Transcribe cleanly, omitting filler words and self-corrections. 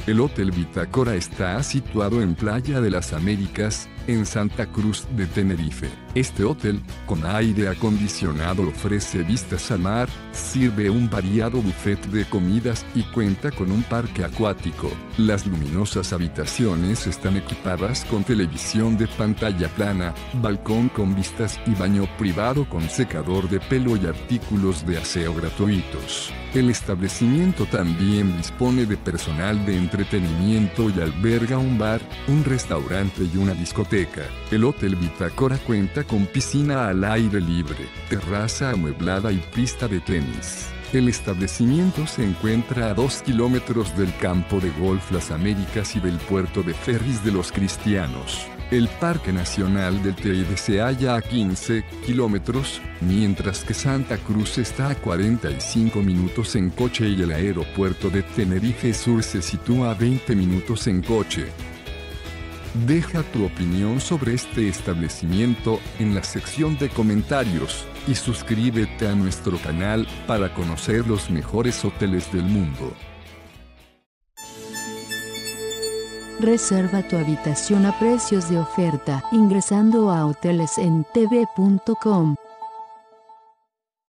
El Hotel Bitácora está situado en Playa de las Américas, en Santa Cruz de Tenerife. Este hotel, con aire acondicionado, ofrece vistas al mar, sirve un variado buffet de comidas y cuenta con un parque acuático. Las luminosas habitaciones están equipadas con televisión de pantalla plana, balcón con vistas y baño privado con secador de pelo y artículos de aseo gratuitos. El establecimiento también dispone de personal de entretenimiento y alberga un bar, un restaurante y una discoteca. El Hotel Bitácora cuenta con piscina al aire libre, terraza amueblada y pista de tenis. El establecimiento se encuentra a 2 kilómetros del campo de golf Las Américas y del puerto de ferries de Los Cristianos. El Parque Nacional del Teide se halla a 15 kilómetros, mientras que Santa Cruz está a 45 minutos en coche y el aeropuerto de Tenerife Sur se sitúa a 20 minutos en coche. Deja tu opinión sobre este establecimiento en la sección de comentarios y suscríbete a nuestro canal para conocer los mejores hoteles del mundo. Reserva tu habitación a precios de oferta ingresando a hotelesentv.com.